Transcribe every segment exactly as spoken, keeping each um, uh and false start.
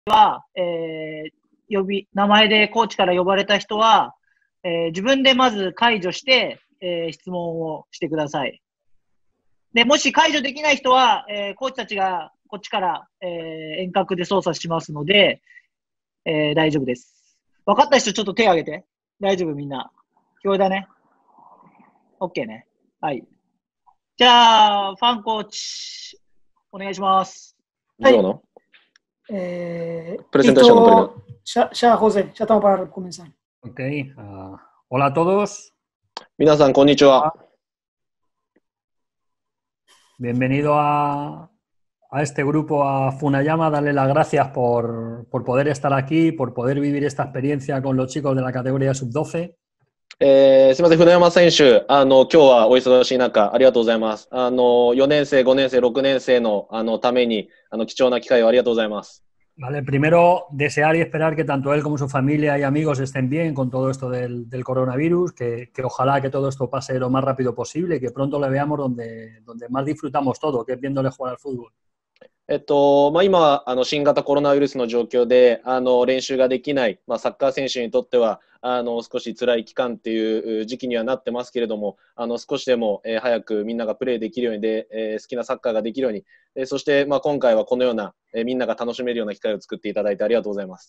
は、えー、呼び、名前でコーチから呼ばれた人は、えー、自分でまず解除して、えー、質問をしてください。で、もし解除できない人は、えー、コーチたちがこっちから、えー、遠隔で操作しますので、えー、大丈夫です。分かった人ちょっと手を挙げて。大丈夫みんな。聞こえたね。OK ね。はい。じゃあ、ファンコーチ、お願いします。 はい。 Eh, Presentación primero. Ya, José, ya estamos para comenzar. Ok. Uh, hola a todos. 皆さん、こんにちは。 Bienvenido a, a este grupo, a Funayama. Darle las gracias por, por poder estar aquí, por poder vivir esta experiencia con los chicos de la categoría sub doce. えー、すみません、船山選手、あの今日はお忙しい中、ありがとうございます。あのよねん生、ごねん生、ろくねん生のあのためにあの貴重な機会をありがとうございます。 Vale, primero desear y esperar que tanto él como su familia y amigos estén bien con todo esto del, del coronavirus, que, que ojalá que todo esto pase lo más rápido posible y que pronto le veamos donde, donde más disfrutamos todo, que es viéndole jugar al fútbol. えっとまあ、今あの、新型コロナウイルスの状況であの練習ができない、まあ、サッカー選手にとってはあの少し辛い期間という時期にはなってますけれども、あの少しでも、えー、早くみんながプレーできるようにで、えー、好きなサッカーができるように、えー、そして、まあ、今回はこのような、えー、みんなが楽しめるような機会を作っていただいてありがとうございます。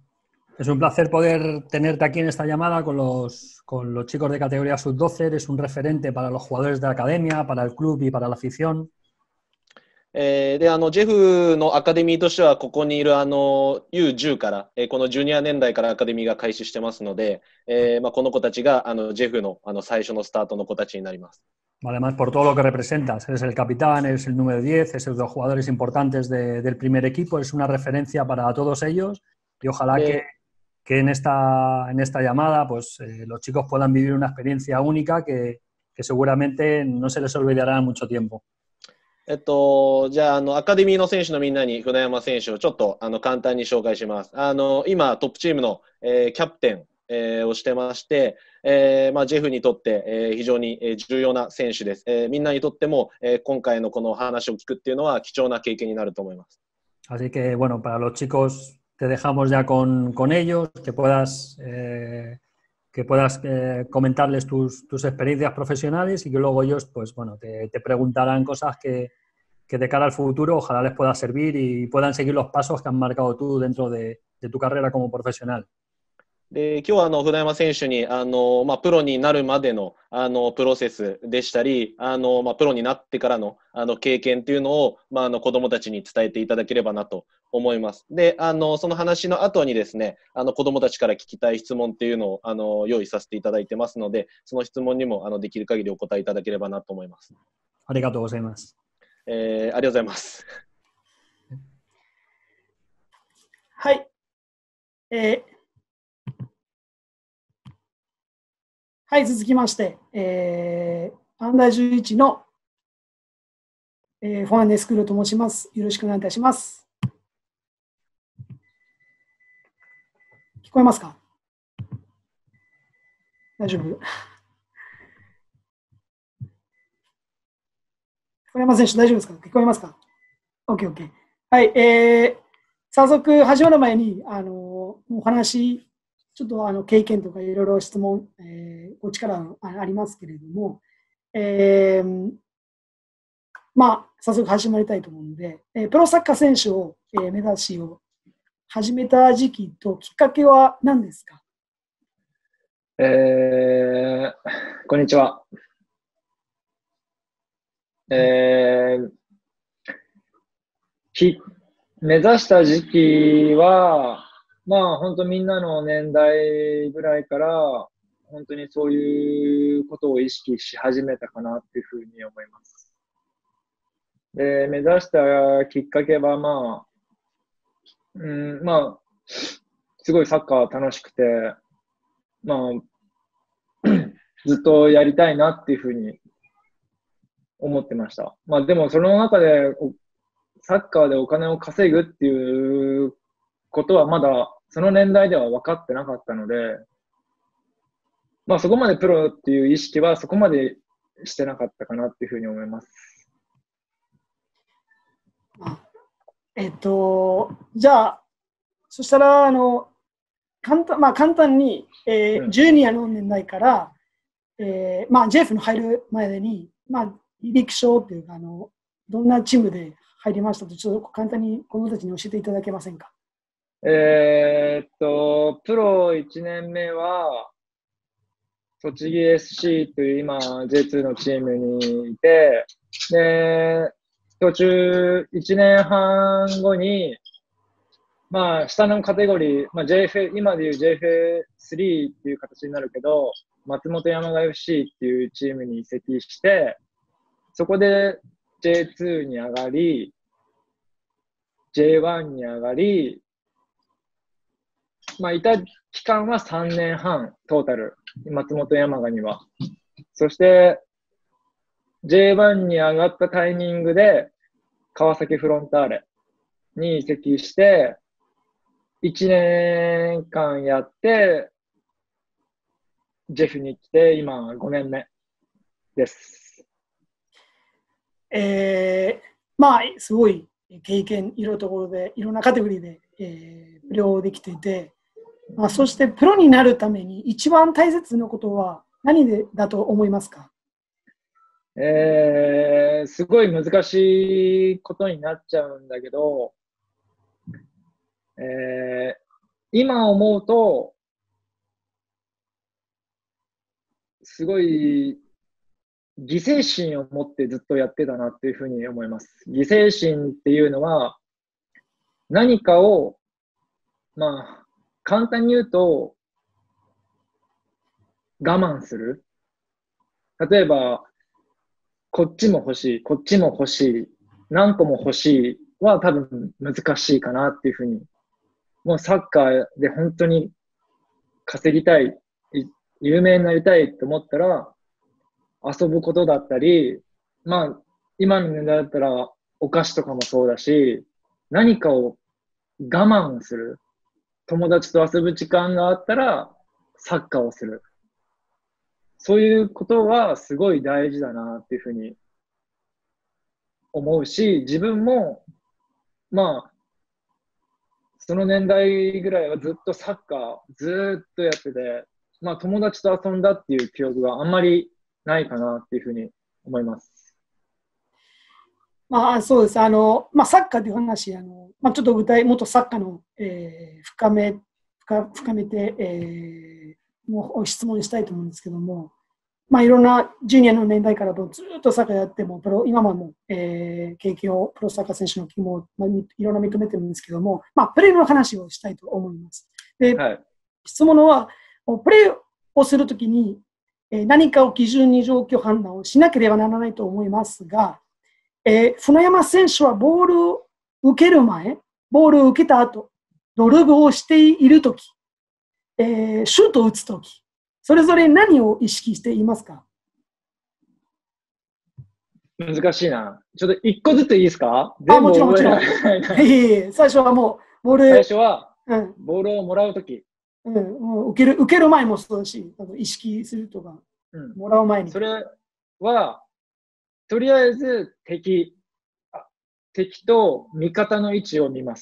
Es un placer poder tenerte aquí en esta llamada con los, con los chicos de categoría sub doce. Eres un referente para los jugadores de la academia, para el club y para la afición. えー、であのジェフのアカデミーとしてはここにいるあの ユーじゅう から、えー、このジュニア年代からアカデミーが開始してますので、えーまあ、この子たちがあのジェフの、あの最初のスタートの子たちになります。 Además, por todo lo que representas, eres el capitán, eres el número diez, eres los jugadores importantes de, del primer equipo, es una referencia para todos ellos y ojalá que, que en, esta, en esta llamada pues, eh, los chicos puedan vivir una experiencia única que, que seguramente no se les olvidará mucho tiempo. えっと、じゃあ、あの、アカデミーの選手のみんなに船山選手をちょっとあの簡単に紹介します。あの、今、トップチームの、えー、キャプテン、えー、をしてまして、えーまあ、ジェフにとって、えー、非常に重要な選手です。えー、みんなにとっても、えー、今回のこの話を聞くっていうのは貴重な経験になると思います。 Así que, bueno, para los chicos te dejamos ya con, con ellos, que puedas, eh, que puedas eh, comentarles tus, tus experiencias profesionales y que luego ellos, pues bueno, te, te preguntarán cosas que, que de cara al futuro ojalá les pueda servir y puedan seguir los pasos que has marcado tú dentro de, de tu carrera como profesional. で今日はあの船山選手にあの、まあ、プロになるまでの、あのプロセスでしたり、あの、まあ、プロになってからの、あの経験というのを、まあ、あの子どもたちに伝えていただければなと思います。であのその話の後にですね、あの子どもたちから聞きたい質問っていうのをあの用意させていただいてますので、その質問にもあのできる限りお答えいただければなと思います。 ありがとうございます。 えー、ありがとうございます。 はい。えーはい、続きまして、えー、アンダーじゅういちの、えー、フォアネスクールと申します。よろしくお願いいたします。聞こえますか？大丈夫？小山選手、大丈夫ですか？聞こえますか？ OK、OK。はい、えー、早速始まる前に、あの、お話、ちょっとあの経験とかいろいろ質問、えー、こっちからありますけれども、えー、まあ、早速始まりたいと思うので、えー、プロサッカー選手を、えー、目指しを始めた時期ときっかけは何ですか？ えー、こんにちは。えー、き目指した時期は、まあ本当みんなの年代ぐらいから本当にそういうことを意識し始めたかなっていうふうに思います。で、目指したきっかけはまあ、うん、まあ、すごいサッカー楽しくて、まあ、ずっとやりたいなっていうふうに思ってました。まあでもその中でサッカーでお金を稼ぐっていうことはまだその年代では分かってなかったので、まあそこまでプロっていう意識はそこまでしてなかったかなっていうふうに思います。 えっと、じゃあ、 そしたら、あの、簡単、まあ、簡単に、えーうんジュニアの年代から、えーまあ、ジェフの入る前に、まあ、陸上っていうか、あの、どんなチームで入りましたと、ちょっと簡単に子供たちに教えていただけませんか。 えーっと、プロいちねんめは、栃木 エスシー という今 ジェイツー のチームにいて、で、途中いちねんはん後に、まあ、下のカテゴリー、まあ、ジェイエフエー、今でいう ジェイエフエースリー っていう形になるけど、松本山雅 エフシー っていうチームに移籍して、そこで ジェイツー に上がり、ジェイワン に上がり、まあ、いた期間はさんねんはん、トータル、松本山雅には。そして、ジェイワン に上がったタイミングで、川崎フロンターレに移籍して、いちねんかんやって、ジェフに来て、今ごねんめです。 えー、まあ、すごい経験、いろんなところで、いろんなカテゴリーで、えー、プレーできていて、まあ、そしてプロになるために一番大切なことは何でだと思いますか。 えー、すごい難しいことになっちゃうんだけど、えー、今思うと、すごい犠牲心を持ってずっとやってたなっていうふうに思います。犠牲心っていうのは、何かを、まあ、簡単に言うと、我慢する。例えば、こっちも欲しい、こっちも欲しい、何個も欲しいは多分難しいかなっていうふうに。もうサッカーで本当に稼ぎたい、有名になりたいと思ったら、遊ぶことだったり、まあ、今の年代だったらお菓子とかもそうだし、何かを我慢する。友達と遊ぶ時間があったら、サッカーをする。そういうことはすごい大事だなっていうふうに思うし、自分も、まあ、その年代ぐらいはずっとサッカーずっとやってて、まあ友達と遊んだっていう記憶があんまりないかなっていうふうに思います。 まあ、そうです。あの、まあ、サッカーという話、あの、まあ、ちょっと具体、もっとサッカーの、えー、深め、深深めて、えー、もう質問したいと思うんですけども、まあ、いろんなジュニアの年代からずっとサッカーやっても、プロ今ももう、えー、経験を、プロサッカー選手の気も、まあ、いろんな認めてるんですけども、まあ、プレーの話をしたいと思います。で、 はい、 質問は、プレーをするときに、えー、何かを基準に状況判断をしなければならないと思いますが、えー、船山選手はボールを受ける前、ボールを受けた後、ドリブルをしているとき、えー、シュートを打つとき、それぞれ何を意識していますか？ 難しいな。ちょっと一個ずついいですか？ あ、もちろんもちろん。最初はもう、ボール、 最初は、 うん、 ボールをもらうとき、 うん、もう受ける、受ける前もそうだし、意識するとか、うん、もらう前に。 それは、とりあえず敵、敵と味方の位置を見ます。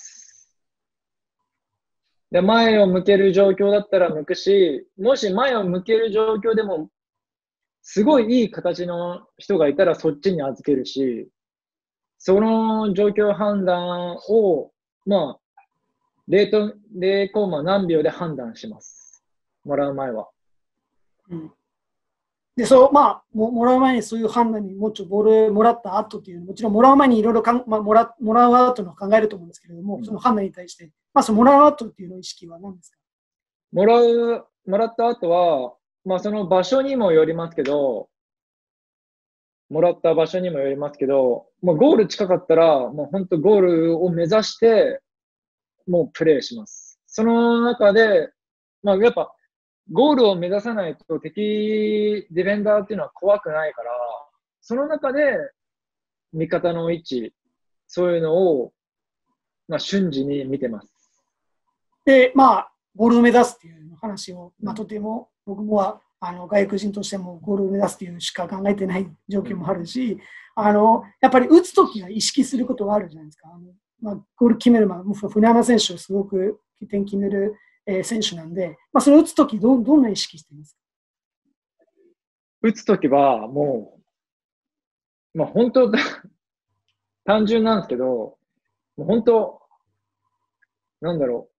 で、前を向ける状況だったら向くし、もし前を向ける状況でも、すごいいい形の人がいたらそっちに預けるし、その状況判断を、まあ、ゼロ, ゼロコンマ何秒で判断します。もらう前は。 うんで、そう、まあ、も, もらう前にそういう判断にもうちょっとボールもらった後っていうのもちろんもらう前にいろいろかん、まあ、もら、もらう後の考えると思うんですけれども、うん、その判断に対して、まあ、そのもらう後っていうの意識は何ですか？ もらう、もらった後は、まあ、その場所にもよりますけど、もらった場所にもよりますけど、まあ、ゴール近かったら、もう本当ゴールを目指して、もうプレーします。その中で、まあ、やっぱ、ゴールを目指さないと敵ディフェンダーっていうのは怖くないから、その中で味方の位置、そういうのを、まあ、瞬時に見てます。 で、まあ、ゴールを目指すっていう話を、まあ、とても僕もはあの外国人としてもゴールを目指すっていうしか考えてない状況もあるし、あのやっぱり打つときは意識することがあるじゃないですか。あのまあ、ゴール決める前、船山選手すごく点決める、えー、選手なんで、まあ、それを打つときど、どんな意識していますか？ 打つときは、もう、まあ、本当、単純なんですけど、もう本当、なんだろ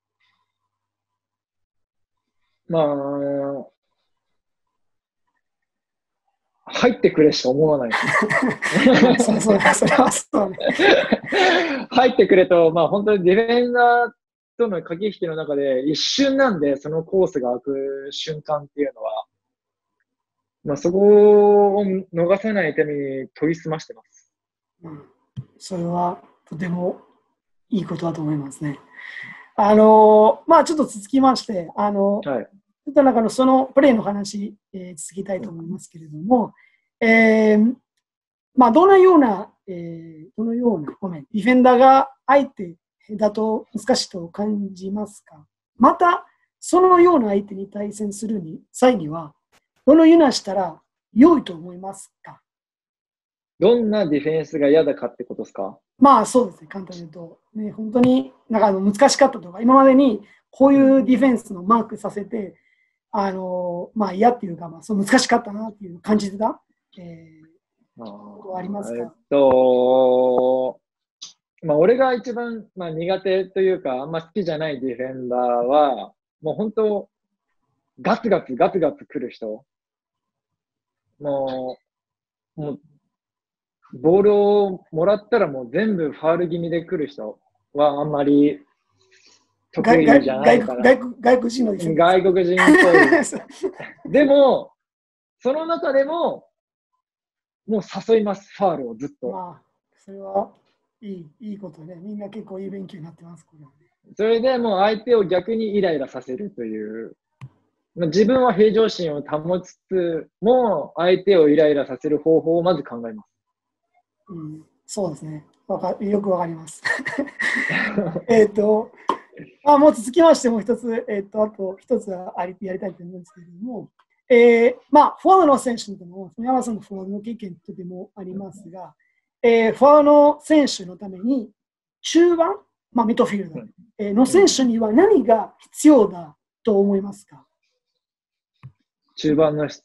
う。まあ、入ってくれしか思わないです。 そうそう、それはそうね。 入ってくれと、まあ本当にディフェンダーとの駆け引きの中で一瞬なんで、そのコースが開く瞬間っていうのは、まあそこを逃さないために研ぎ澄ましてます。 うん、それはとてもいいことだと思いますね。あの、まあちょっと続きまして、あの、 はい。 ちょっとなんかのそのプレーの話、えー、続きたいと思いますけれども、えー、まあどのような、えー、どのような、ごめん、ディフェンダーが相手だと難しいと感じますか？また、そのような相手に対戦するに際には、どのようなしたら良いと思いますか？ どんなディフェンスが嫌だかってことですか？ まあそうですね、簡単に言うと、ね、本当になんかあの難しかったとか、今までにこういうディフェンスのマークさせて、あのまあ嫌っていうか、まあ、そう難しかったなっていう感じでた、えー、ことはありますか？ えっと、まあ、俺が一番、まあ、苦手というか、あんま好きじゃないディフェンダーは、もう本当、ガツガツガツガツ来る人。もう、もう、ボールをもらったらもう全部ファール気味で来る人はあんまり得意じゃないから。 外国外国人のディフェンダー。 外国人っぽい。でも、その中でも、もう誘います、ファールをずっと。 まあ、それはいい、いいことね。みんな結構いい勉強になってます、これはね。 それでもう相手を逆にイライラさせるという。自分は平常心を保ちつつも、相手をイライラさせる方法をまず考えます。 うん、そうですね。わかよくわかります。えっと、あ、もう続きましてもう一つ、えっと、あと一つはありやりたいと思うんですけれども、えー、まあ、フォワードの選手でも、山さんのフォワードの経験とてもありますが、えー、フォワードの選手のために、中盤、まあ、ミッドフィールド、えー、の選手には何が必要だと思いますか？ 中盤の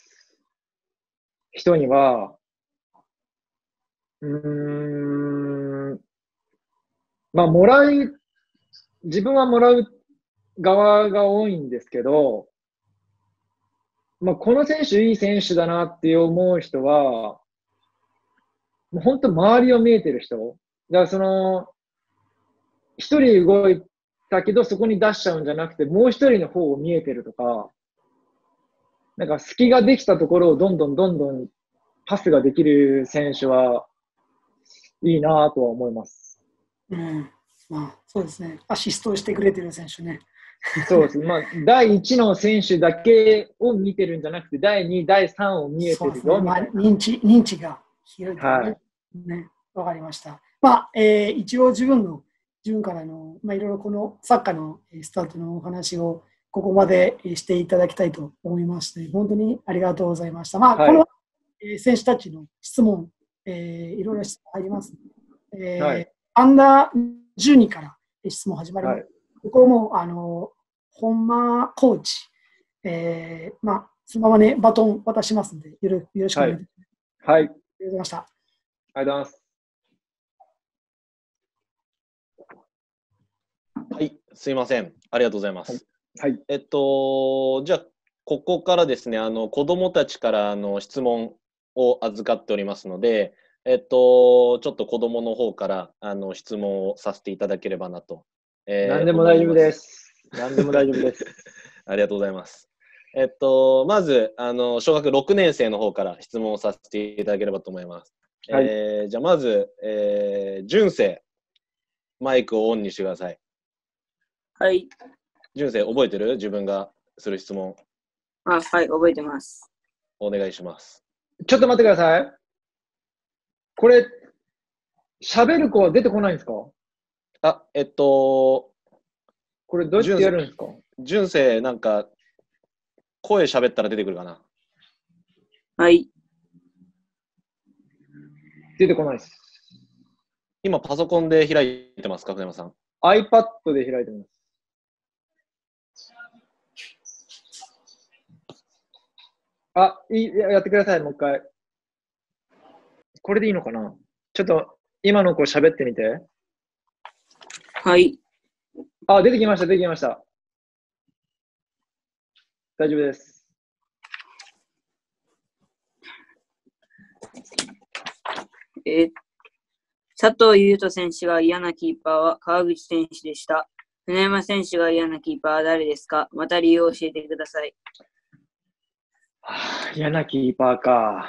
人には、うーん、まあ、もらう、自分はもらう側が多いんですけど、まあ、この選手いい選手だなって思う人は、もう本当周りを見えてる人。だからその、一人動いたけどそこに出しちゃうんじゃなくて、もう一人の方を見えてるとか、なんか隙ができたところをどんどんどんどんパスができる選手はいいなとは思います。 うん、まあ、そうですね。アシストしてくれてる選手ね。 そうですね。まあ、だいいちの選手だけを見てるんじゃなくて、だいに、だいさんを見えてるよ、 ね、まあ、 みたいな。 認知、認知が広いとね。 はい。 ね、わかりました。まあ、えー、一応自分の、自分からの、まあ、いろいろこのサッカーのスタートのお話をここまでしていただきたいと思いまして、本当にありがとうございました。まあ、はい、この、えー、選手たちの質問、えー、いろいろ質問入ります、えーはい、アンダーじゅうにから質問始まります。はい、ここも、あの、本間コーチ、えー、まあ、そのままね、バトン渡しますので、よろ、よろしくお願いします。 はい。はい、ありがとうございました。 ありがとうございます。 はい、すいません。ありがとうございます。 はい。はい、 えっと、じゃあ、ここからですね、あの、子供たちからあの質問を預かっておりますので、えっと、ちょっと子供の方からあの質問をさせていただければなと。 えー、何でも大丈夫です。何でも大丈夫です。 ありがとうございます。えっと、まず、あの、小学ろくねん生の方から質問をさせていただければと思います。はい、えー、じゃあ、まず、えー、純正、マイクをオンにしてください。 はい。 純正、覚えてる？自分がする質問。 あ、はい、覚えてます。 お願いします。 ちょっと待ってください。これ、喋る子は出てこないんですか？ あ、えっと、 これどうやってやるんですか？ 純正、なんか、声喋ったら出てくるかな？ はい。 出てこないです。 今、パソコンで開いてますか、船山さん。 iPad で開いてます。 あ、いい、やってください、もう一回。これでいいのかな？ちょっと、今の子喋ってみて。 はい。 あ、出てきました、出てきました。大丈夫です。 えー佐藤優斗選手が嫌なキーパーは川口選手でした。船山選手が嫌なキーパーは誰ですか？また理由を教えてください。 はあ、嫌なキーパーか。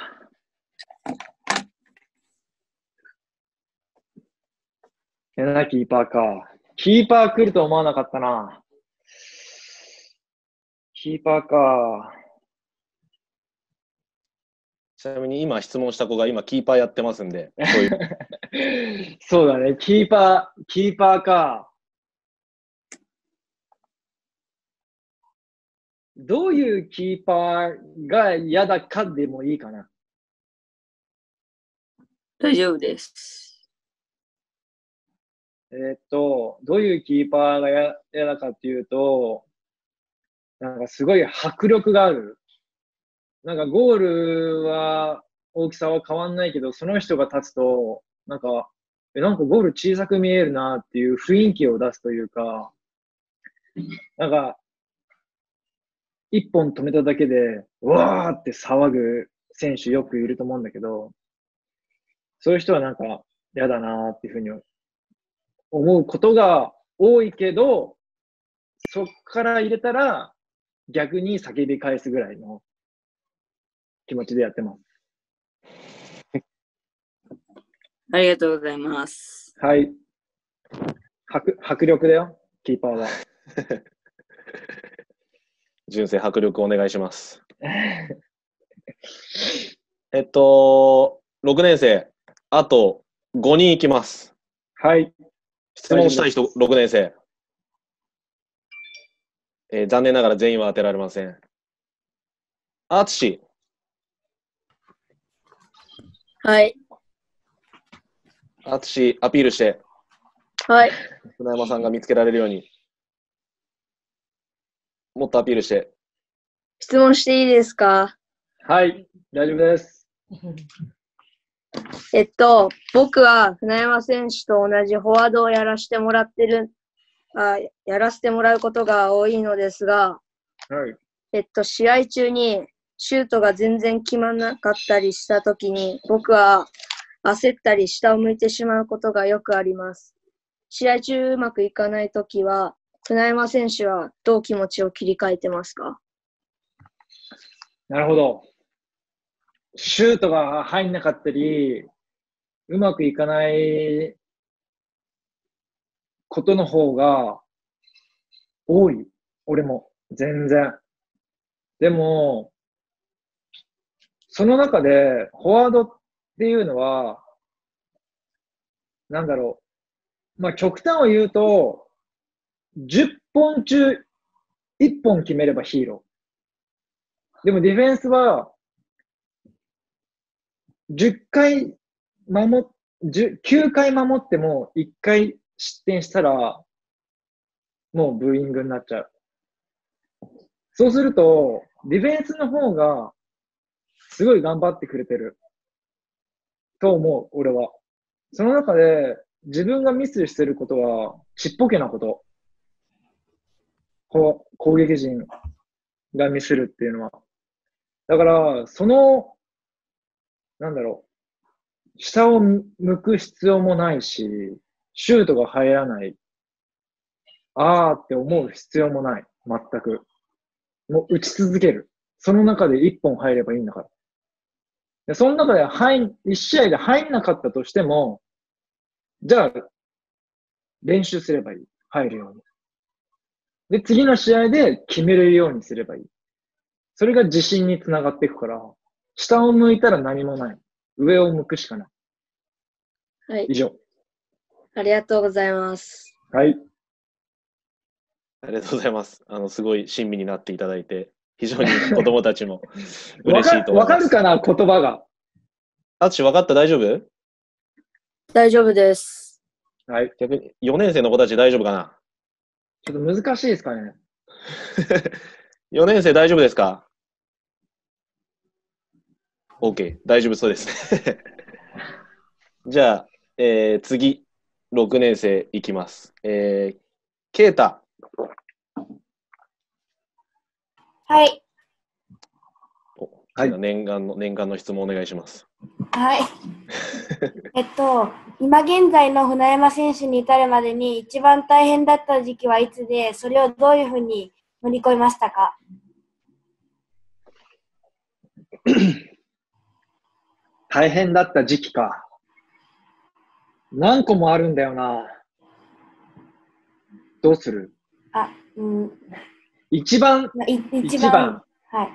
嫌なキーパーか。キーパー来ると思わなかったな。キーパーか。 ちなみに今質問した子が今キーパーやってますんで、そういうそうだね。キーパー、キーパーか。どういうキーパーが嫌だかでもいいかな。 大丈夫です。 えーっと、どういうキーパーがや嫌だかっていうと、なんかすごい迫力がある。なんかゴールは大きさは変わんないけど、その人が立つと、なんか、え、なんかゴール小さく見えるなっていう雰囲気を出すというか、なんか、一本止めただけで、うわーって騒ぐ選手よくいると思うんだけど、そういう人はなんか嫌だなっていうふうに思うことが多いけど、そっから入れたら逆に叫び返すぐらいの気持ちでやってます。 ありがとうございます。 はい。迫、迫力だよ、キーパーは。 純正迫力お願いします。えっと、ろくねん生、あとごにんいきます。 はい。 質問したい人、ろくねん生。えー残念ながら全員は当てられません。あつし。 はい。 あつし、アピールして、 はい。 船山さんが見つけられるように。もっとアピールして。 質問していいですか？ はい。大丈夫です。 えっと、僕は船山選手と同じフォワードをやらせてもらってる、あ、やらせてもらうことが多いのですが、 はい。 えっと、試合中にシュートが全然決まらなかったりしたときに、僕は焦ったり下を向いてしまうことがよくあります。試合中うまくいかないときは、船山選手はどう気持ちを切り替えてますか？ なるほど。シュートが入んなかったり、うまくいかないことの方が多い。俺も。全然。でも、その中で、フォワードっていうのは、なんだろう。まあ、極端を言うと、じゅっぽん中いっぽん決めればヒーロー。でもディフェンスは、じゅっかい守っ、きゅうかい守ってもいっかい失点したら、もうブーイングになっちゃう。そうすると、ディフェンスの方が、すごい頑張ってくれてる。と思う、俺は。その中で、自分がミスしてることは、ちっぽけなこと。こう攻撃陣がミスるっていうのは。だから、その、なんだろう。下を向く必要もないし、シュートが入らない。あーって思う必要もない。全く。もう打ち続ける。その中で一本入ればいいんだから。でその中で入、一試合で入んなかったとしても、じゃあ、練習すればいい。入るように。で、次の試合で決めれるようにすればいい。それが自信につながっていくから、下を向いたら何もない。上を向くしかない。 はい。 以上。 ありがとうございます。 はい。 ありがとうございます。あの、すごい親身になっていただいて、非常に子供たちもわ嬉しかわいと思います。 かるかな言葉が。 あつし、分かった？大丈夫？ 大丈夫です。 はい。 逆に、よねん生の子たち大丈夫かな？ ちょっと難しいですかね。 よねん生大丈夫ですか？ OK、大丈夫そうですね。じゃあ、えー、次、ろくねん生いきます。えー、ケイタ。 はい。 はい、念願の、念願の質問お願いします。 はい。えっと、今現在の船山選手に至るまでに一番大変だった時期はいつで、それをどういうふうに乗り越えましたか？ 大変だった時期か。何個もあるんだよな。どうする？ あ、うん。 一番、 い一番、 一番、 はい。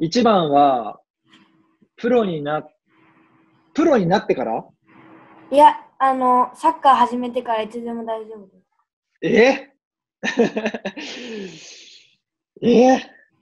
一番は、プロにな、プロになってから？ いや、あの、サッカー始めてからいつでも大丈夫です。 ええ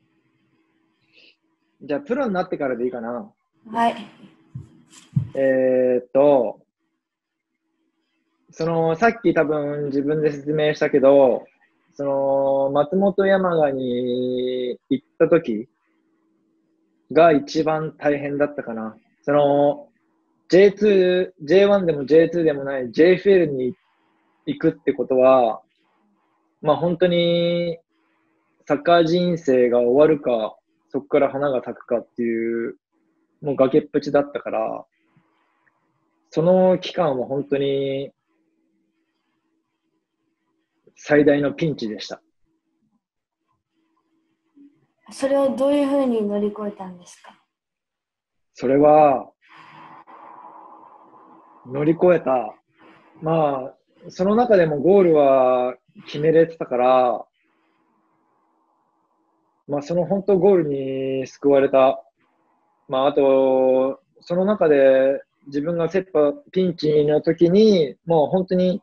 じゃあ、プロになってからでいいかな。 はい。 えーっと、その、さっき多分自分で説明したけど、その、松本山雅に行った時が一番大変だったかな。その、ジェイツー、ジェイワン でも ジェイツー でもない ジェイエフエル に行くってことは、まあ本当にサッカー人生が終わるか、そこから花が咲くかっていう、もう崖っぷちだったから、その期間は本当に最大のピンチでした。 それをどういうふうに乗り越えたんですか？ それは、乗り越えた。まあ、その中でもゴールは決めれてたから、まあその本当ゴールに救われた。まああと、その中で自分が切羽ピンチの時に、もう本当に、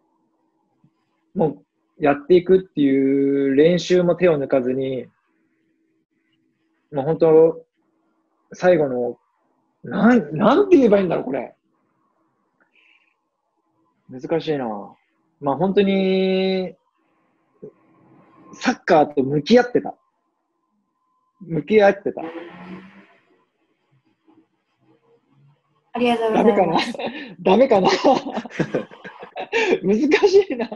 もうやっていくっていう練習も手を抜かずに、もう本当、最後の、なん、なんて言えばいいんだろう、これ。難しいな。まあ本当に、サッカーと向き合ってた。向き合ってた。 ありがとうごダメかなざいます。 ダメかな難しいな。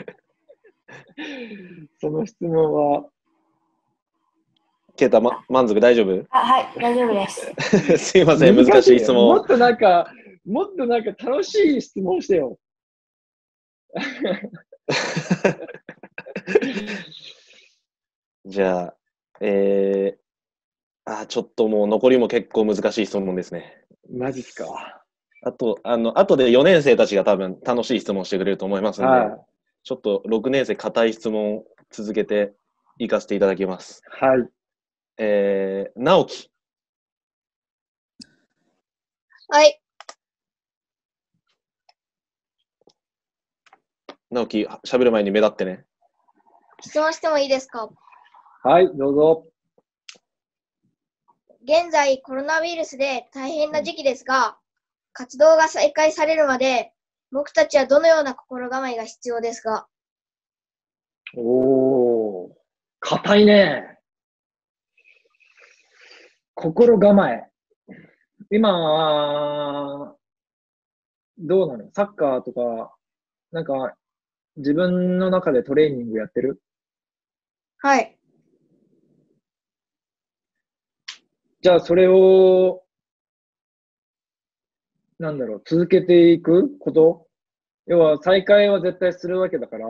その質問は。 ケイタ、ま、満足大丈夫？ あ、はい、大丈夫です。 すいません、難しい質問。 もっとなんか、もっとなんか楽しい質問してよ。 じゃあ、えー、あ、ちょっともう残りも結構難しい質問ですね。 マジっすか。 あと、あの、後でよねん生たちが多分楽しい質問してくれると思いますので、 はい、 ちょっとろくねん生硬い質問続けていかせていただきます。 はい。 えー、直樹。 はい。 直樹、喋る前に目立ってね。 質問してもいいですか？ はい、どうぞ。 現在コロナウイルスで大変な時期ですが、活動が再開されるまで、僕たちはどのような心構えが必要ですか？ おー、硬いね。心構え。今、どうなの？サッカーとか、なんか、自分の中でトレーニングやってる？ はい。 じゃあ、それを、なんだろう、続けていくこと？要は、再開は絶対するわけだから、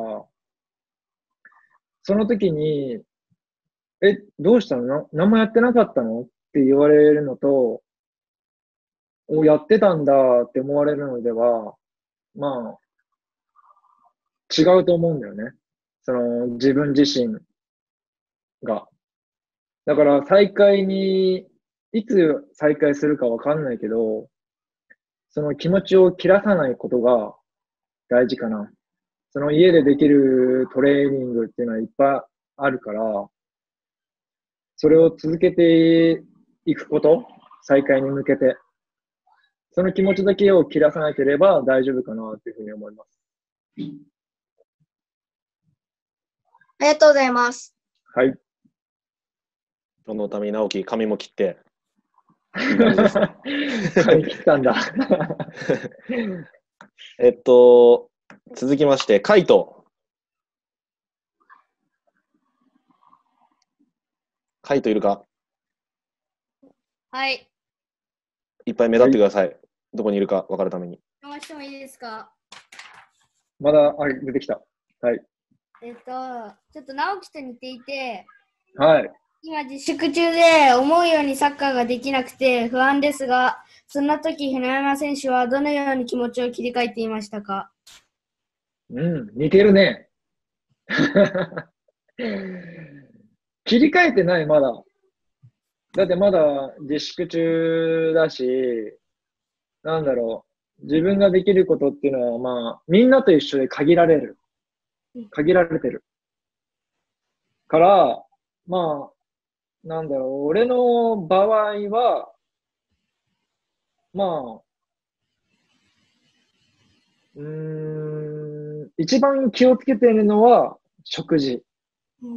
その時に、え、どうしたの？何もやってなかったのって言われるのと、お、やってたんだって思われるのでは、まあ、違うと思うんだよね。その、自分自身が。だから、再開に、いつ再開するかわかんないけど、その気持ちを切らさないことが大事かな。その家でできるトレーニングっていうのはいっぱいあるから、それを続けていくこと、再開に向けて、その気持ちだけを切らさなければ大丈夫かなというふうに思います。 ありがとうございます。 はい。 そのために直樹、髪も切って。 感じですね。 髪切ったんだ。 えっと、続きまして、カイト。カイトいるか？ はい。 いっぱい目立ってください。どこにいるか分かるために。 質問してもいいですか？ まだ、あれ、出てきた。はい。 えっと、ちょっと直樹と似ていて、 はい。 今自粛中で思うようにサッカーができなくて不安ですが、そんな時、船山選手はどのように気持ちを切り替えていましたか？ うん、似てるね。切り替えてない、まだ。だってまだ自粛中だし、なんだろう。自分ができることっていうのは、まあ、みんなと一緒で限られる。限られてる。から、まあ、なんだろう。俺の場合は、まあ、うーん、一番気をつけてるのは食事。 うん、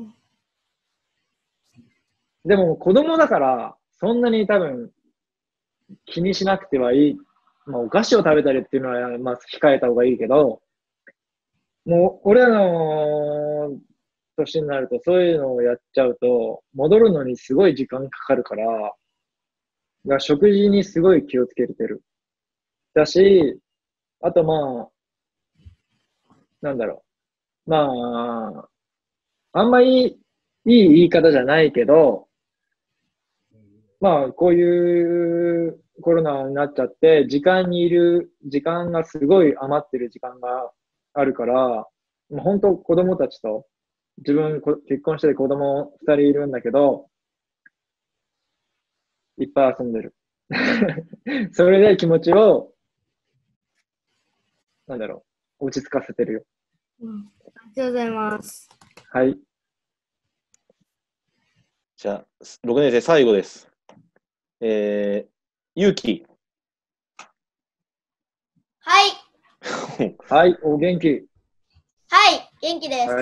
でも子供だから、そんなに多分気にしなくてはいい。まあお菓子を食べたりっていうのは、まあ控えた方がいいけど、もう俺らの年になるとそういうのをやっちゃうと、戻るのにすごい時間かかるから、だから食事にすごい気をつけてる。だし、あとまあ、なんだろう。まあ、あんまりいい言い方じゃないけど、まあ、こういうコロナになっちゃって、時間にいる、時間がすごい余ってる時間があるから、もう本当子供たちと、自分こ結婚してて子供二人いるんだけど、いっぱい遊んでる。それで気持ちを、なんだろう、落ち着かせてるよ。 うん、ありがとうございます。 はい。 じゃあ、ろくねん生最後です。えー、ゆうき。 はい。 はい、お元気。 はい、元気です。 はい。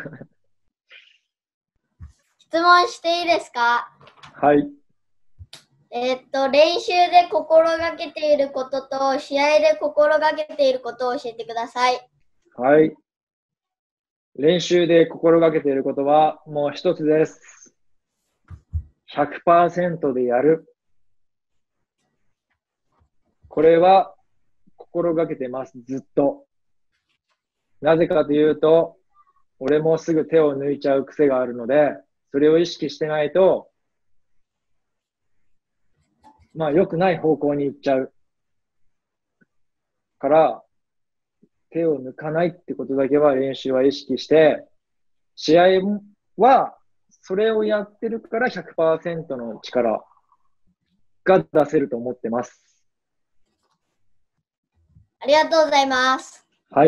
質問していいですか？ はい。 えーっと、練習で心がけていることと、試合で心がけていることを教えてください。 はい。練習で心がけていることはもう一つです。ひゃくパーセント でやる。これは心がけてます、ずっと。なぜかというと、俺もすぐ手を抜いちゃう癖があるので、それを意識してないと、まあ良くない方向に行っちゃう。から、手を抜かないってことだけは練習は意識して、試合はそれをやってるから ひゃくパーセント の力が出せると思ってます。 ありがとうございます。 はい。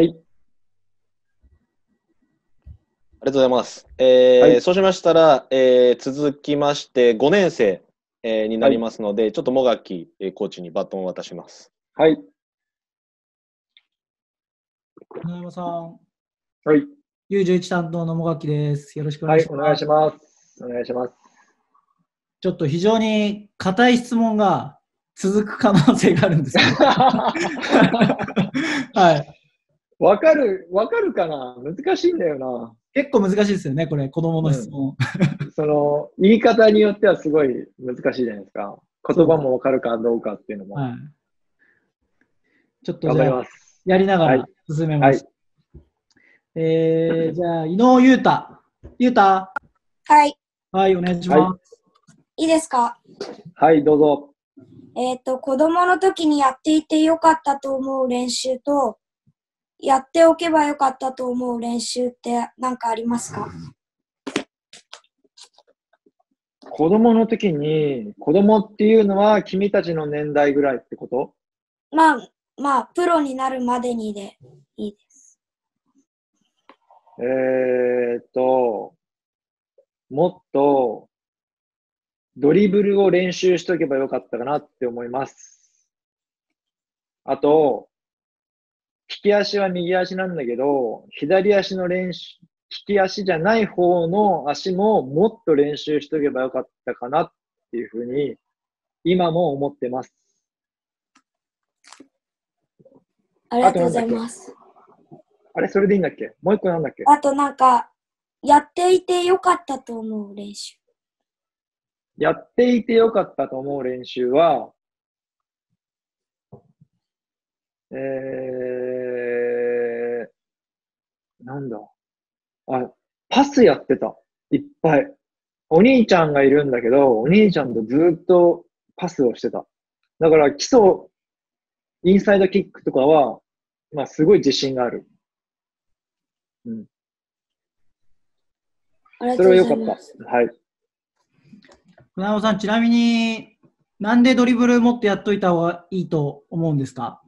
ありがとうございます。えーはいそうしましたら、えー続きましてごねん生、えーになりますので、はい、ちょっともがきコーチにバトンを渡します。 はい。 船山さん。 はい。 ユーじゅういち 担当のもがきです。よろしくお願いします。 はい、お願いします。お願いします。 ちょっと非常に硬い質問が続く可能性があるんですけど。はい。 わかる、わかるかな？難しいんだよな。 結構難しいですよね、これ、子供の質問。 うん、その、言い方によってはすごい難しいじゃないですか。言葉もわかるかどうかっていうのも。はい、 ちょっとじゃあ、やりながら進めます。はい、えー、じゃあ、伊能裕太。裕太。 はい。 はい、お願いします。はい、 いいですか？ はい、どうぞ。 えっと、子供の時にやっていてよかったと思う練習と、やっておけばよかったと思う練習って何かありますか？ 子供の時に、子供っていうのは君たちの年代ぐらいってこと？ まあ、まあ、プロになるまでにでいいです。 えーっと、もっとドリブルを練習しとけばよかったかなって思います。あと、利き足は右足なんだけど、左足の練習、利き足じゃない方の足ももっと練習しとけばよかったかなっていうふうに今も思ってます。 ありがとうございます。 あれ、それでいいんだっけ？もう一個なんだっけ？ あとなんか、やっていてよかったと思う練習。 やっていてよかったと思う練習は、えー、なんだ。あ、パスやってた。いっぱい。お兄ちゃんがいるんだけど、お兄ちゃんとずっとパスをしてた。だから基礎、インサイドキックとかは、まあすごい自信がある。うん。 ありがそとうございれは良かっます。 た。はい。 船山さん、ちなみに、なんでドリブルもっとやっといた方がいいと思うんですか？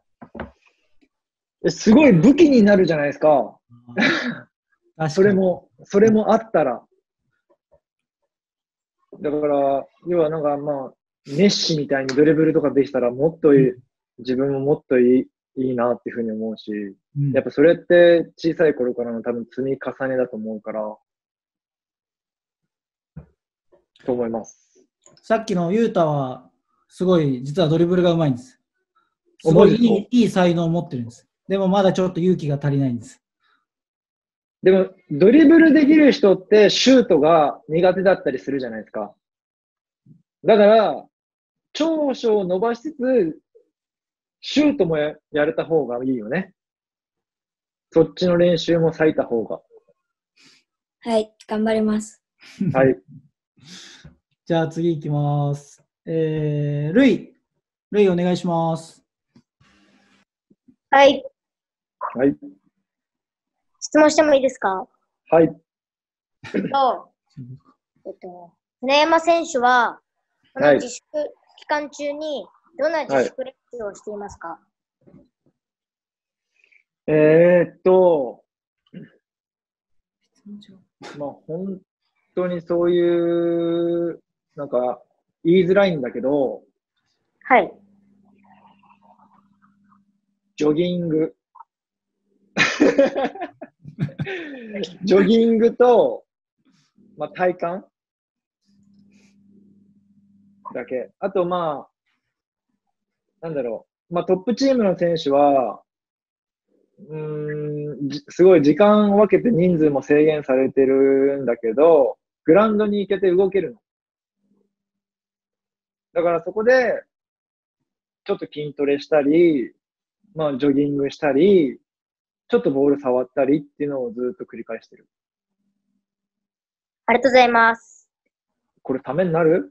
えすごい武器になるじゃないですか。 確それも、それもあったら。だから、要はなんかまあ、メッシみたいにドリブルとかできたらもっといい、自分ももっといい、いいなっていうふうに思うし、 うん、 やっぱそれって小さい頃からの多分積み重ねだと思うから、と思います。 さっきのユータは、すごい、実はドリブルがうまいんです。すごいいい、いい才能を持ってるんです。でもまだちょっと勇気が足りないんです。 でも、ドリブルできる人ってシュートが苦手だったりするじゃないですか。だから、長所を伸ばしつつ、シュートも や, やれた方がいいよね。そっちの練習も割いた方が。 はい、頑張ります。 はい。 じゃあ次行きます。えー、ルイ。ルイお願いします。 はい。 はい。 質問してもいいですか？ はい。 えっと、えっと、船山選手は、この自粛期間中にどんな自粛練習をしていますか？ はい、えー、っと、まあ本当にそういう、なんか言いづらいんだけど、 はい。 ジョギング。ジョギングと、まあ、体幹だけ。あと、まあ、なんだろう。まあ、トップチームの選手は、うーん、すごい時間を分けて人数も制限されてるんだけど、グラウンドに行けて動けるの。だからそこで、ちょっと筋トレしたり、まあ、ジョギングしたり、ちょっとボール触ったりっていうのをずっと繰り返してる。 ありがとうございます。 これためになる？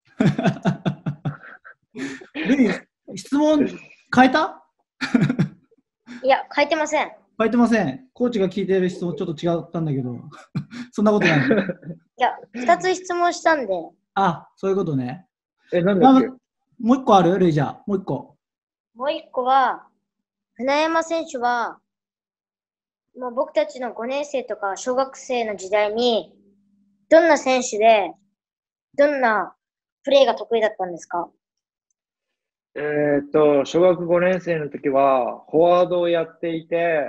ルイ、質問変えた？ いや、変えてません。 変えてません。コーチが聞いてる質問ちょっと違ったんだけど、そんなことない。いや、二つ質問したんで。 あ、そういうことね。 え、なんだっけ？ もう一個ある？ルイじゃもう一個。 もう一個は、船山選手は、もう僕たちのごねん生とか小学生の時代に、どんな選手で、どんなプレーが得意だったんですか？ えーっと、小学ごねん生の時は、フォワードをやっていて、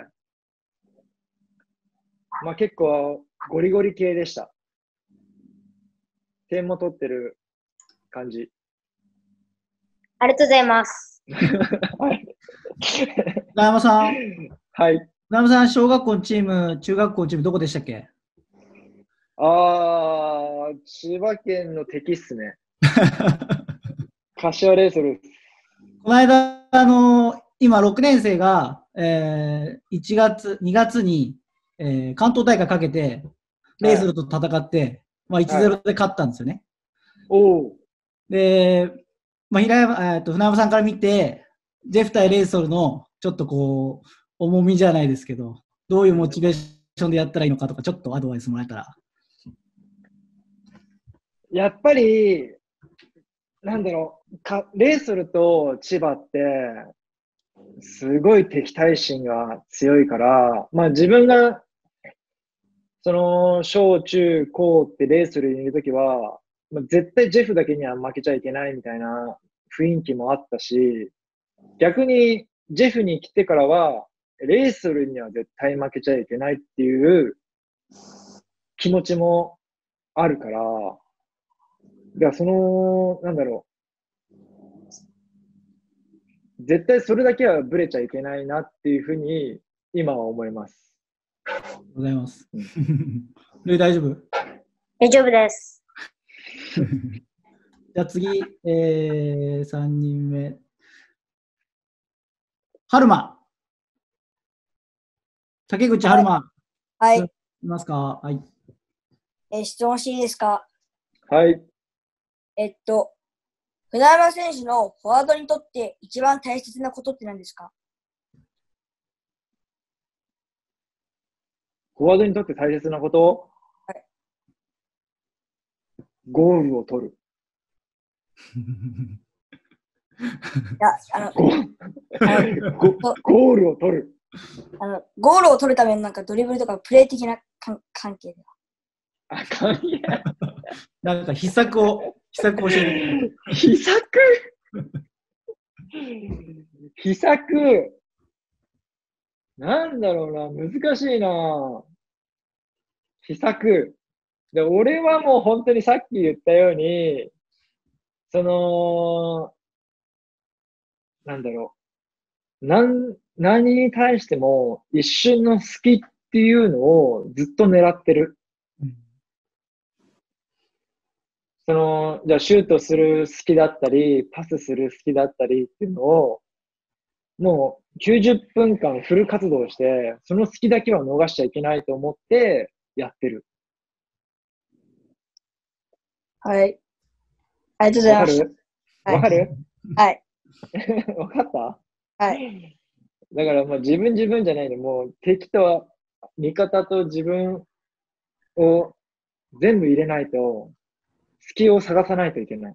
まあ結構ゴリゴリ系でした。点も取ってる感じ。 ありがとうございます。 はい。 長山さん。 はい。 長山さん、小学校のチーム、中学校のチーム、どこでしたっけ？ あー、千葉県の敵っすね。柏レイソル。 この間、あの、今、ろくねん生が、えー、いちがつ、にがつに、えー、関東大会かけて、レイソルと戦って、はい、まあ、いちたいゼロで勝ったんですよね。 はい、おで、まあ、平山、えっと、船山さんから見て、ジェフ対レイソルの、ちょっとこう、重みじゃないですけど、どういうモチベーションでやったらいいのかとか、ちょっとアドバイスもらえたら。 やっぱり、なんだろう、かレイソルと千葉って、すごい敵対心が強いから、まあ自分が、その、小中高ってレイソルにいるときは、まあ、絶対ジェフだけには負けちゃいけないみたいな雰囲気もあったし、逆にジェフに来てからは、レイソルには絶対負けちゃいけないっていう気持ちもあるから、だからその、なんだろ絶対それだけはブレちゃいけないなっていうふうに今は思います。 ありがとうございます。ルイ大丈夫？ 大丈夫です。 じゃあ次、えー、さんにんめ。はるま。竹口はるま。 はい。 いますか？はい。 えー質問していいですか？ はい。 えっと、船山選手のフォワードにとって一番大切なことって何ですか？ フォワードにとって大切なこと、 はい、 ゴールを取る。 いや、あの、 ゴゴールを取る。 あの、ゴールを取るためのなんかドリブルとかプレー的な関係では。 あ、関係なんか秘策を、秘策を教えて。 秘策秘策なんだろうな、難しいな。秘策。で、俺はもう本当にさっき言ったように、その、なんだろう。なん、何に対しても一瞬の好きっていうのをずっと狙ってる。うん、その、じゃあシュートする好きだったり、パスする好きだったりっていうのを、もうきゅうじゅっぷんかんフル活動して、その好きだけは逃しちゃいけないと思ってやってる。 はい。ありがとうございます。 わかる？ はい。 わかった？ はい。 だからまあ自分自分じゃないの、もう敵と味方と自分を全部入れないと、隙を探さないといけない。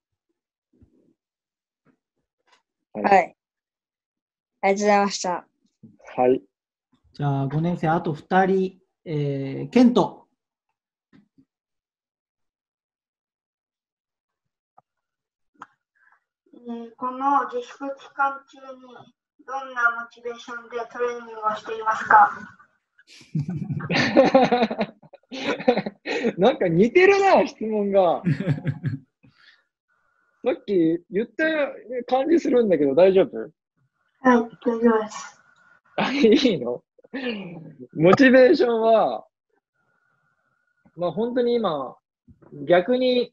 はい。はい、ありがとうございました。 はい。 じゃあごねん生あとふたり、えー、ケント。 この自粛期間中にどんなモチベーションでトレーニングをしていますか？ なんか似てるな、質問が。さっき言った感じするんだけど大丈夫？ はい、大丈夫です。 あ、いいの？モチベーションは、まあ本当に今、逆に、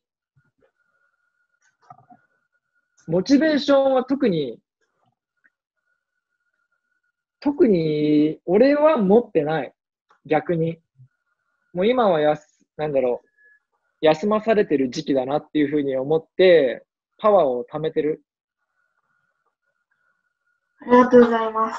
モチベーションは特に、特に俺は持ってない。逆に。もう今はやす、なんだろう、休まされてる時期だなっていうふうに思って、パワーを貯めてる。 ありがとうございます。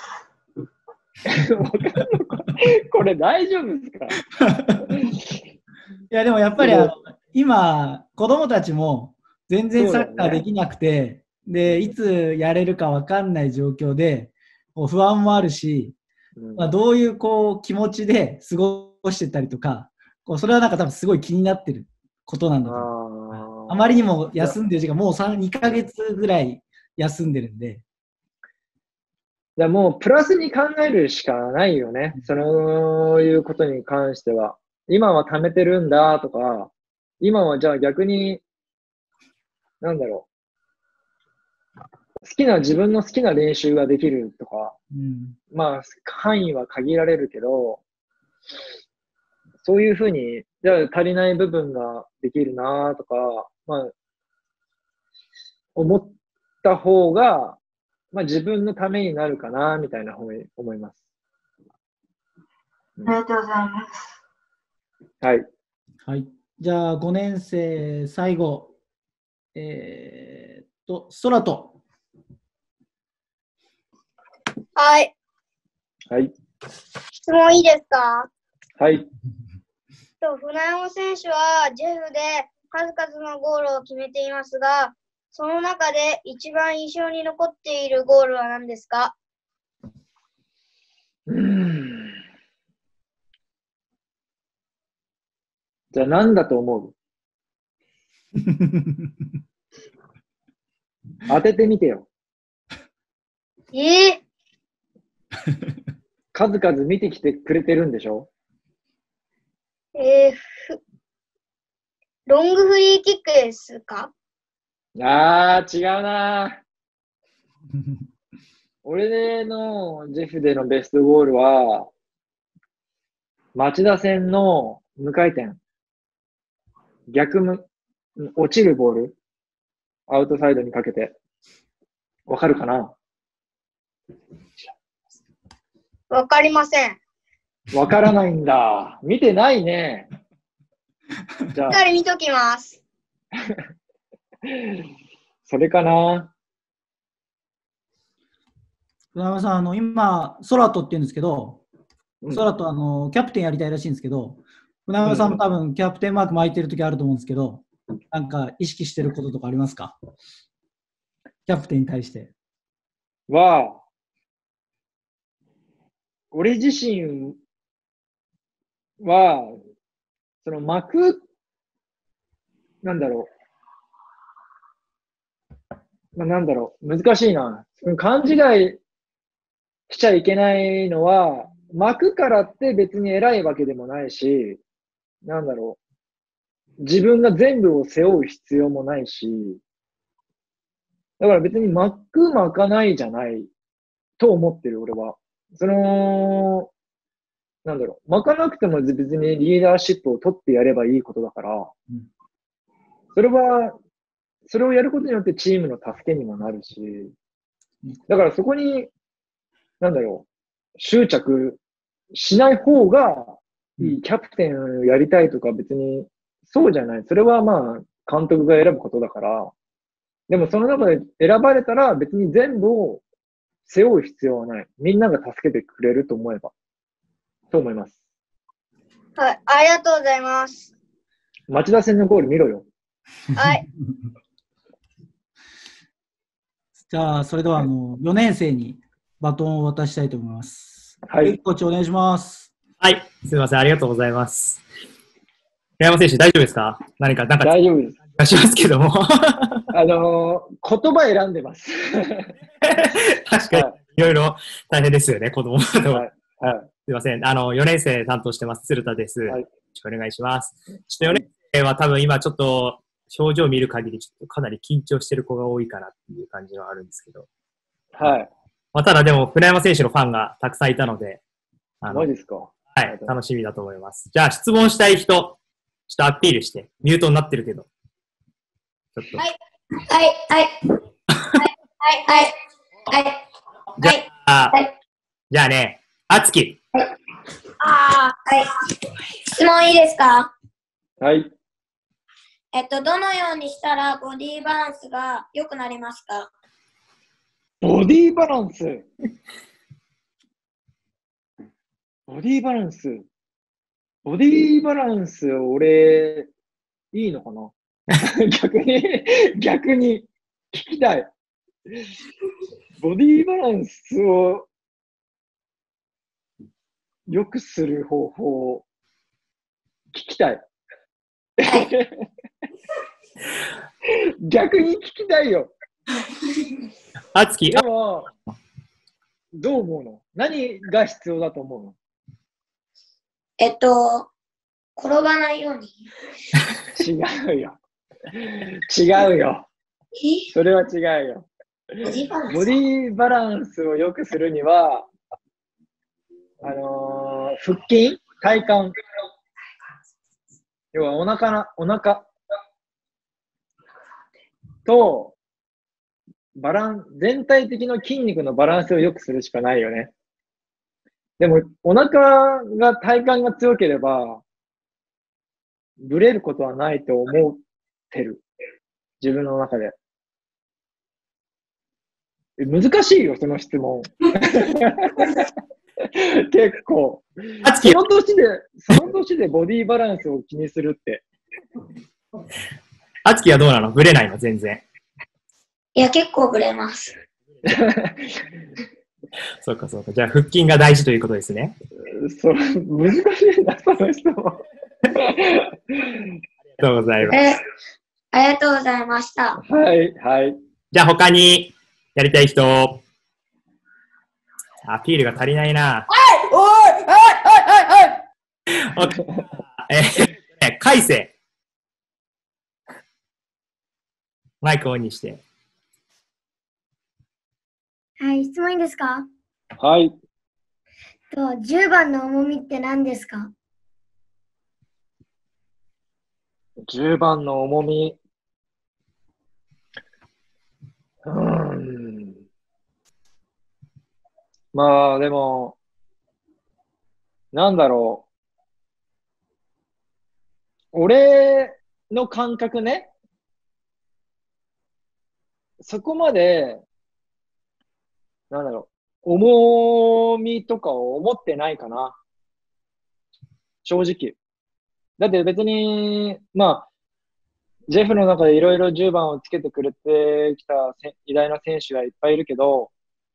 これ大丈夫ですか？ いや、でもやっぱりあの今、子供たちも全然サッカーできなくて、ね、で、いつやれるか分かんない状況で、こう不安もあるし、うん、まあ、どういうこう気持ちで過ごしてたりとか、こうそれはなんか多分すごい気になってることなんだと思う。あまりにも休んでる時間、もうさん、にかげつぐらい休んでるんで。 いやもうプラスに考えるしかないよね。そういうことに関しては。今は貯めてるんだとか、今はじゃあ逆に、なんだろう。好きな、自分の好きな練習ができるとか、うん、まあ範囲は限られるけど、そういうふうに、じゃあ足りない部分ができるなとか、まあ、思った方が、まあ自分のためになるかな、みたいな方に思います。 うん、ありがとうございます。 はい。 はい。じゃあごねん生最後、えー、っと、ソラト。 はい。 はい。 質問いいですか？ はい。 と船山選手はジェフで数々のゴールを決めていますが、その中で一番印象に残っているゴールは何ですか？ うーん。じゃあ何だと思う？当ててみてよ。 えー、 数々見てきてくれてるんでしょ？ えー、ロングフリーキックですか？ あー、違うな俺のジェフでのベストゴールは、町田線の無回転。逆む、落ちるボール。アウトサイドにかけて。わかるかな？ わかりません。 わからないんだ。見てないね。じゃあ、 しっかり見ときます。 それかな。 船山さん、あの、今、空とって言うんですけど、 うん空とあの、キャプテンやりたいらしいんですけど、船山さんも多分キャプテンマーク巻いてる時あると思うんですけど、なんか意識してることとかありますか？キャプテンに対して。 は、俺自身は、その幕、なんだろう。まあ、なんだろう。難しいな。勘違いしちゃいけないのは、幕からって別に偉いわけでもないし、なんだろう。自分が全部を背負う必要もないし、だから別に幕巻かないじゃないと思ってる、俺は。その、なんだろう。巻かなくても別にリーダーシップを取ってやればいいことだから、 うんそれは、それをやることによってチームの助けにもなるし、だからそこに、なんだろう、執着しない方がいい、キャプテンをやりたいとか別にそうじゃない。それはまあ、監督が選ぶことだから、でもその中で選ばれたら別に全部を背負う必要はない。みんなが助けてくれると思えば。と思います。 はい、ありがとうございます。 町田線のゴール見ろよ。 はい。 じゃあ、それではあのよねん生にバトンを渡したいと思います。 はい。 コーチお願いします。 はい。すみません。ありがとうございます。平山選手、大丈夫ですか？何か、なんか、 大丈夫です。 出しますけども。 あのー、言葉選んでます。 確かに、 はいいろいろ大変ですよね、子供だと。 はい。はい。 すみません。あの、よねん生担当してます、鶴田です。 はいよろしくお願いします。ちょっとよねん生は多分今ちょっと、表情を見る限り、ちょっとかなり緊張してる子が多いかなっていう感じはあるんですけど。 はい。 まあ、ただでも、船山選手のファンがたくさんいたので、あのマジですか？ はい、楽しみだと思います。じゃあ、質問したい人、ちょっとアピールして、ミュートになってるけど。ちょっと。 はい。はい。はい。はい。はい。はい。 じゃあ、 はいじゃあね、あつき。 ああ、はい。質問いいですか？ はい。 えっと、どのようにしたらボディバランスが良くなりますか？ ボディーバランス。ボディーバランス。ボディーバランス、俺、いいのかな？逆に、逆に聞きたい。ボディーバランスを良くする方法を聞きたい。逆に聞きたいよ。 あつき、 でも、どう思うの？何が必要だと思うの？ えっと、転ばないように。 違うよ。違うよ。 えそれは違うよ。 ボディバランスボディバランスを良くするには、あのー、腹筋、体幹。要はお腹な、お腹と、バラン、全体的な筋肉のバランスを良くするしかないよね。でも、お腹が、体幹が強ければ、ブレることはないと思ってる。自分の中で。え難しいよ、その質問。結構。 あつきその年で、その年でボディバランスを気にするって。 あつきはどうなの？ブレないの？全然。 いや、結構ブレます。 そうかそうか。じゃあ、腹筋が大事ということですね。 そう、難しいな、その人も。 ありがとうございます。 え、ありがとうございました。 はい、はい。 じゃあ、他にやりたい人。アピールが足りないな。 おいおいおいおい OK えーね、海星。マイクオンにして。 はい、質問いいですか？ はい。 と、じゅうばんの重みって何ですか？ じゅうばんの重み。うーん。まあ、でも、なんだろう。俺の感覚ね、そこまで、なんだろう、重みとかを思ってないかな。正直。だって別に、まあ、ジェフの中でいろいろじゅうばんをつけてくれてきたせ偉大な選手はいっぱいいるけど、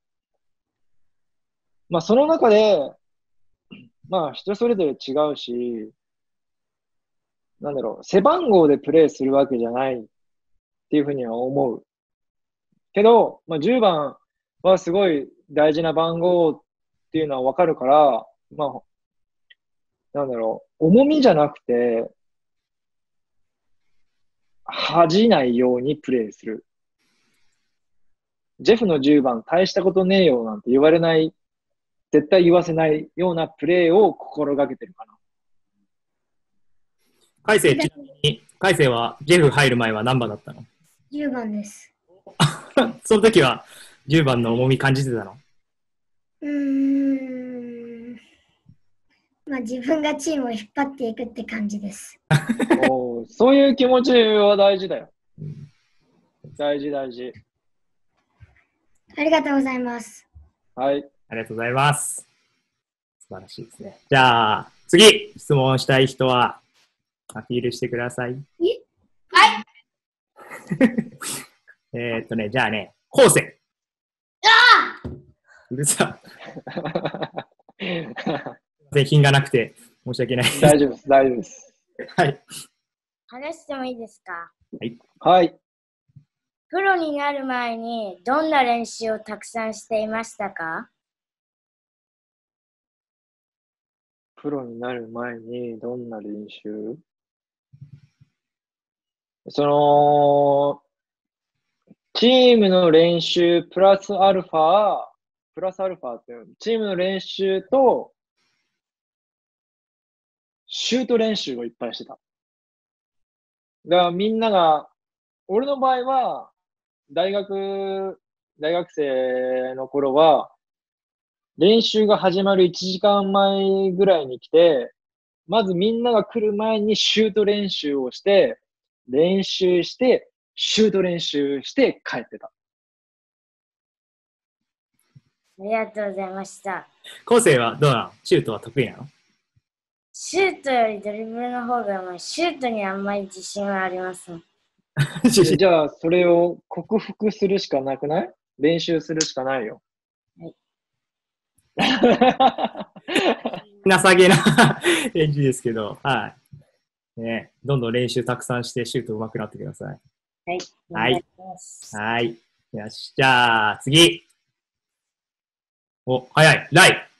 まあその中で、まあ人それぞれ違うし、なんだろう、背番号でプレーするわけじゃないっていうふうには思う。けど、まあじゅうばんはすごい大事な番号っていうのはわかるから、まあ、なんだろう、重みじゃなくて、恥じないようにプレーする。ジェフのじゅうばん大したことねえよなんて言われない、絶対言わせないようなプレーを心がけてるかな。 海星、ちなみに、海星はジェフ入る前は何番だったの？ じゅうばんです。 その時はじゅうばんの重み感じてたの？ うーん。まあ自分がチームを引っ張っていくって感じです。 おそういう気持ちは大事だよ。大事大事。 ありがとうございます。 はい。 ありがとうございます。素晴らしいですね。じゃあ、次、質問したい人は、アピールしてください。 はい。 えっとね、じゃあね、後世。 ああうるさ。製品がなくて申し訳ない。 大丈夫です、大丈夫です。 はい。 話してもいいですか？ はい。 はい。 プロになる前にどんな練習をたくさんしていましたか？ プロになる前にどんな練習？その、チームの練習プラスアルファ、プラスアルファっていうの、チームの練習と、シュート練習をいっぱいしてた。だからみんなが、俺の場合は、大学、大学生の頃は、練習が始まるいちじかんまえぐらいに来て、まずみんなが来る前にシュート練習をして、練習して、シュート練習して帰ってた。 ありがとうございました。 後世はどうなの？シュートは得意なの？ シュートよりドリブルの方がうまい。シュートにあんまり自信はありません。 じゃあ、それを克服するしかなくない？練習するしかないよ。 はい。 情けな返事ですけど、はい。ね、どんどん練習たくさんしてシュート上手くなってください。 はい。 はい。はい。よし。じゃあ、次。お、早い。ライ。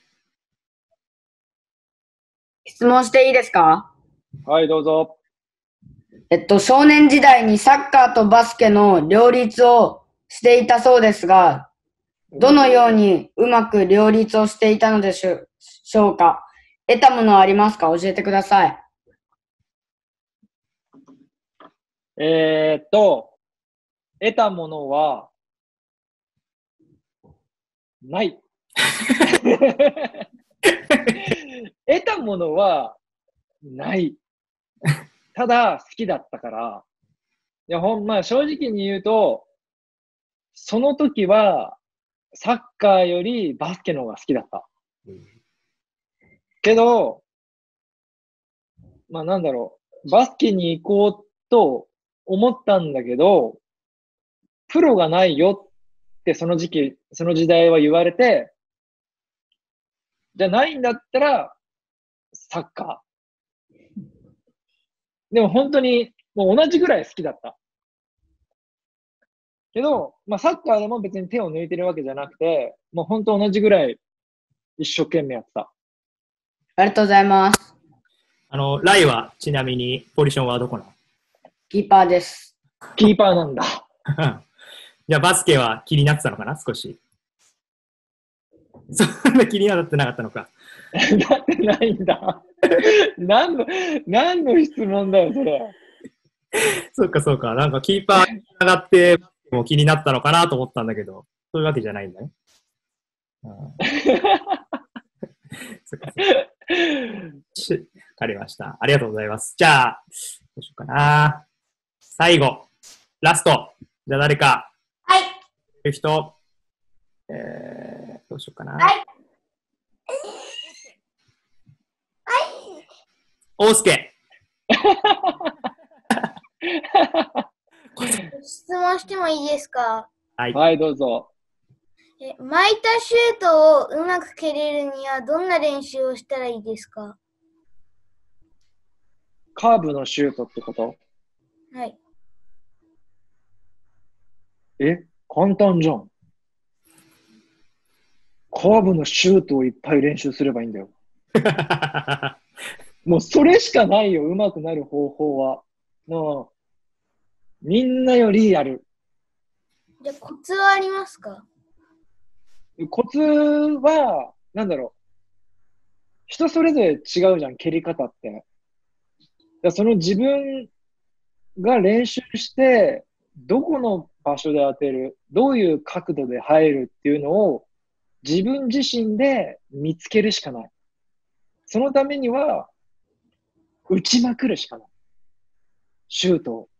質問していいですか？ はい、どうぞ。 えっと、少年時代にサッカーとバスケの両立をしていたそうですが、どのようにうまく両立をしていたのでしょうか？得たものはありますか？教えてください。 えーっと、得たものは、ない。得たものは、ない。ただ、好きだったから。いや、ほんま、正直に言うと、その時は、サッカーよりバスケの方が好きだった。けど、まあなんだろう、バスケに行こうと思ったんだけど、プロがないよってその時期、その時代は言われて、じゃないんだったら、サッカー。でも本当にもう同じぐらい好きだった。けど、まあサッカーでも別に手を抜いてるわけじゃなくて、もう本当同じぐらい一生懸命やってた。 ありがとうございます。 あの、ライはちなみにポジションはどこなの？ キーパーです。 キーパーなんだ。 じゃあバスケは気になってたのかな少し。 そんな気にはなってなかったのか。 なってないんだ。何の、何の質問だよ、それ。 そうか、そうか。なんかキーパーに上がっても気になったのかなと思ったんだけど、そういうわけじゃないんだね。うんそうかそうかわかりました。ありがとうございます。じゃあ、どうしようかな。最後、ラスト。じゃあ誰か。 はい。 いう人、えー、どうしようかな。 はい。はい。 大輔。 質問してもいいですか？ はい。 はい、どうぞ。 え、巻いたシュートをうまく蹴れるにはどんな練習をしたらいいですか？ カーブのシュートってこと？ はい。 え、簡単じゃん。カーブのシュートをいっぱい練習すればいいんだよ。もうそれしかないよ、上手くなる方法は。もう、みんなよりやる。 じゃあコツはありますか？ コツは、なんだろう。人それぞれ違うじゃん、蹴り方って。だからその自分が練習して、どこの場所で当てる、どういう角度で入るっていうのを自分自身で見つけるしかない。そのためには、打ちまくるしかない。シュートを。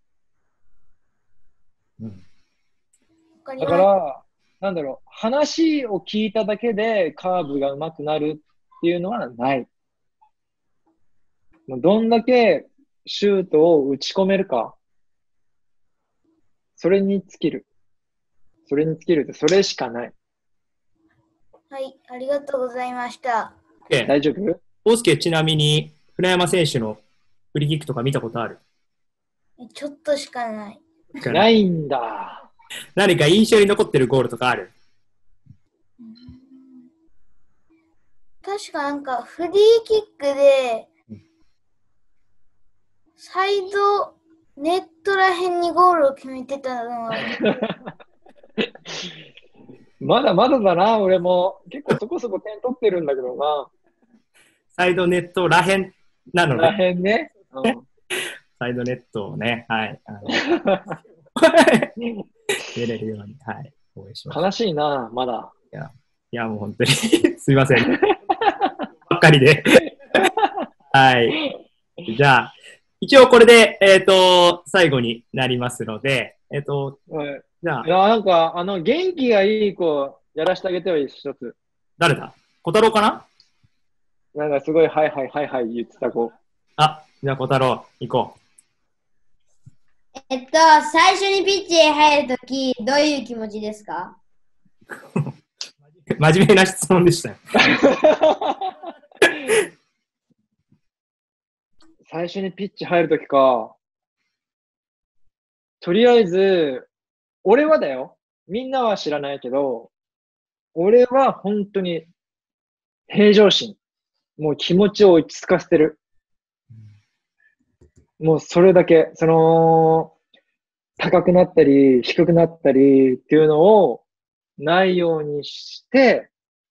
うん、 だから、なんだろう、話を聞いただけでカーブが上手くなるっていうのはない。どんだけシュートを打ち込めるか、それに尽きる。それに尽きるって、それしかない。 はい、ありがとうございました。 Okay. 大丈夫？ 大輔、ちなみに、船山選手のフリーキックとか見たことある？ ちょっとしかない。 ないんだ。 何か印象に残ってるゴールとかある？ 確かなんかフリーキックで、サイドネットらへんにゴールを決めてたのはまだまだだな、俺も。結構そこそこ点取ってるんだけどな。 サイドネットらへんなのね。 らへんね。うん、 サイドネットをね、はい。出れるように、はい。応援します。 悲しいな、まだ。 いや、いやもう本当にすいません。ばっかりで。はい。じゃあ、一応これで、えっ、ー、と、最後になりますので、えっ、ー、と、 はい、 じゃあ。 いや、なんか、あの、元気がいい子、やらせてあげてよ、一つ。 誰だ？小太郎かな？ なんかすごい、はいはいはいはい言ってた子。 あ、じゃあ小太郎、行こう。えっと、最初にピッチへ入るとき、どういう気持ちですか？ 真面目な質問でしたよ。 最初にピッチ入るときか。とりあえず、俺はだよ。みんなは知らないけど、俺は本当に平常心。もう気持ちを落ち着かせてる。もうそれだけ。その、高くなったり、低くなったりっていうのをないようにして、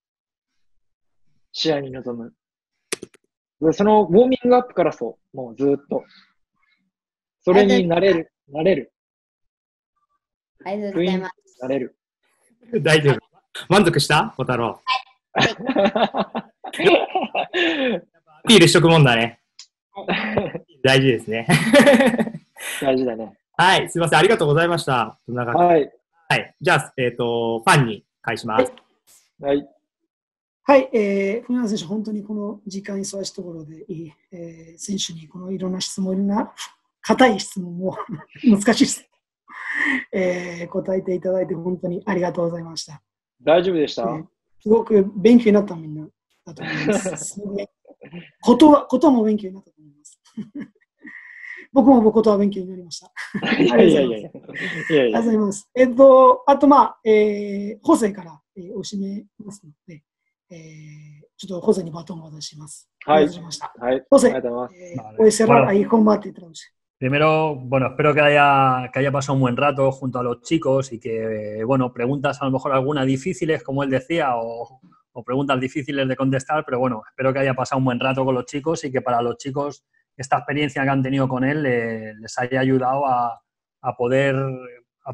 試合に臨む。そのウォーミングアップからそう。もうずっと。それになれる。なれる。 ありがとうございます。 なれる。 大丈夫。満足した小太郎。 はい。はいアピールしとくもんだね。大事ですね。 大事だね。 はい。すいません。ありがとうございました。 はい。 はい。じゃあ、えっ、ー、と、ファンに返します。 はい。 はい。えー、船山選手、本当にこの時間忙しいところでいい、えー、選手にこのいろんな質問、いろんな硬い質問を、難しい質問、えー、答えていただいて本当にありがとうございました。 大丈夫でした？えー、 すごく勉強になったみんなだと思います。ことは、ことも勉強になったと思います。僕もことは勉強になりました。 いやいやいやいや。 ありがとうございます。えっと、あと、まあ、えー、ホセから、えー、お締めますので、えー、ちょっとホセにバトンを渡します。 はい。 ありがとうございました。 はい。 ホセ、 ありがとうございます。 Eh, puoi cerrar ahí con Mati, traduce. Primero, bueno, espero que haya, que haya pasado un buen rato junto a los chicos y que, bueno, preguntas a lo mejor algunas difíciles, como él decía, o, o preguntas difíciles de contestar, pero bueno, espero que haya pasado un buen rato con los chicos y que para los chicos esta experiencia que han tenido con él eh, les haya ayudado a, a, poder, a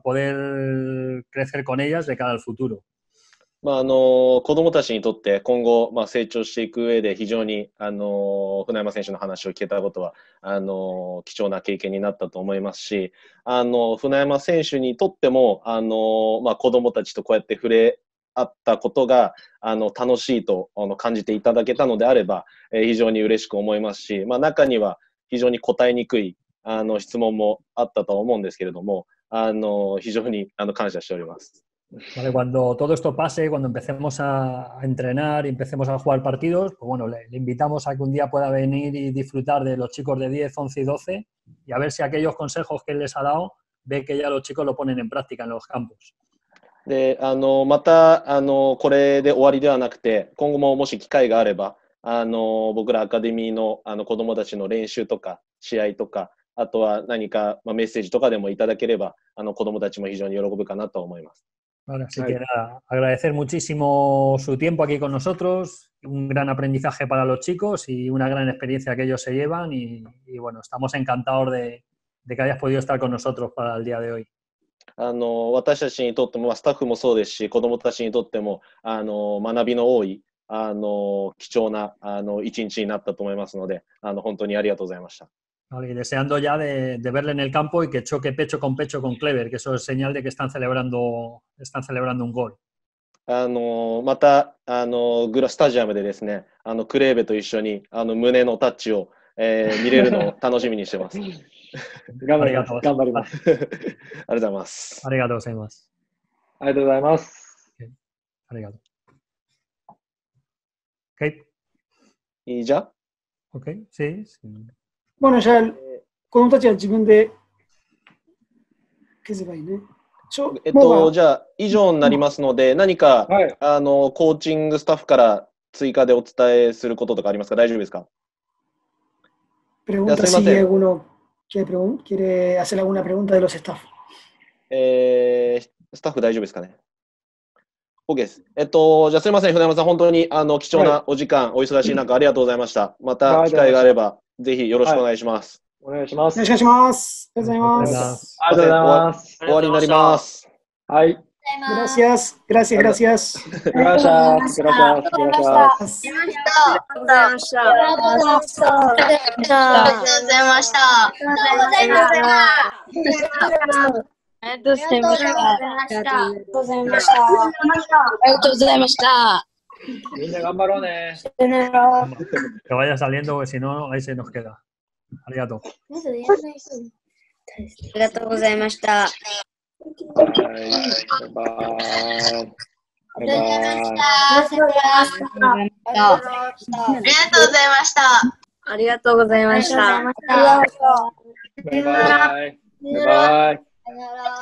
poder crecer con ellas de cara al futuro. まあ、あの子どもたちにとって今後、まあ、成長していく上で非常にあの船山選手の話を聞けたことはあの貴重な経験になったと思いますし、あの船山選手にとってもあの、まあ、子どもたちとこうやって触れ合ったことがあの楽しいとあの感じていただけたのであれば、えー、非常に嬉しく思いますし、まあ、中には非常に答えにくいあの質問もあったと思うんですけれども、あの非常にあの感謝しております。 Vale, cuando todo esto pase, cuando empecemos a, a entrenar y empecemos a jugar partidos, pues bueno, le, le invitamos a que un día pueda venir y disfrutar de los chicos de diez, once y doce y a ver si aquellos consejos que él les ha dado, ve que ya los chicos lo ponen en práctica en los campos. で、あのまたあのこれで終わりではなくて、今後ももし機会があれば、あの僕らアカデミーのあの子どもたちの練習とか試合とか、あとは何か、まあ、メッセージとかでもいただければ、あの子どもたちも非常に喜ぶかなと思います。 Vale, así que nada, agradecer muchísimo su tiempo aquí con nosotros, un gran aprendizaje para los chicos y una gran experiencia que ellos se llevan y, y bueno, estamos encantados de, de que hayas podido estar con nosotros para el día de hoy. あの私たちにとってもスタッフもそうですし、子どもたちにとってもあの学びの多いあの貴重なあの一日になったと思いますので、あの本当にありがとうございました。 Vale, y deseando ya de, de verle en el campo y que choque pecho con pecho con Clever, que eso es señal de que están celebrando, están celebrando un gol. あのまたあのグラスタジアムでですね、あのクレーベと一緒にあの胸のタッチを、えー、見れるのを楽しみにしてます。 頑張ります。頑張ります。 ありがとうございます。 ありがとうございます。 ありがとうございます。 ありがとう。Okay. ¿Y ya? Okay, sí. sí. Bueno, ya el, 子供たちは自分で消せばいいね。 えっと、じゃあ以上になりますので、何か、はい、あのコーチングスタッフから追加でお伝えすることとかありますか？大丈夫ですか ？Pregunta si alguno quiere, quiere hacer alguna pregunta de los staff. えー、スタッフ大丈夫ですかね？ OK です。えっと、じゃあすみません、船山さん、本当にあの貴重なお時間、はい、お忙しい中ありがとうございました。また機会があれば、ぜひよろしくお願いします。 はい、お願いします。 よろしくお願いします。ありがとうございます。 ありがとうございます。 終わりになります。 はい。 Gracias, gracias, gracias. Gracias, gracias, gracias. ありがとうございました。ありがとうございました。ありがとうございました。ありがとうございました。ありがとうございました。ありがとうございました。ありがとうございました。 みんな頑張ろうね。 Que vaya saliendo, porque si no, ahí se nos queda. Arigato. ありがとうございました。 はい、バイバイ。バイバイ。 ありがとうございました。ありがとうございました。 バイバイ。バイバイ。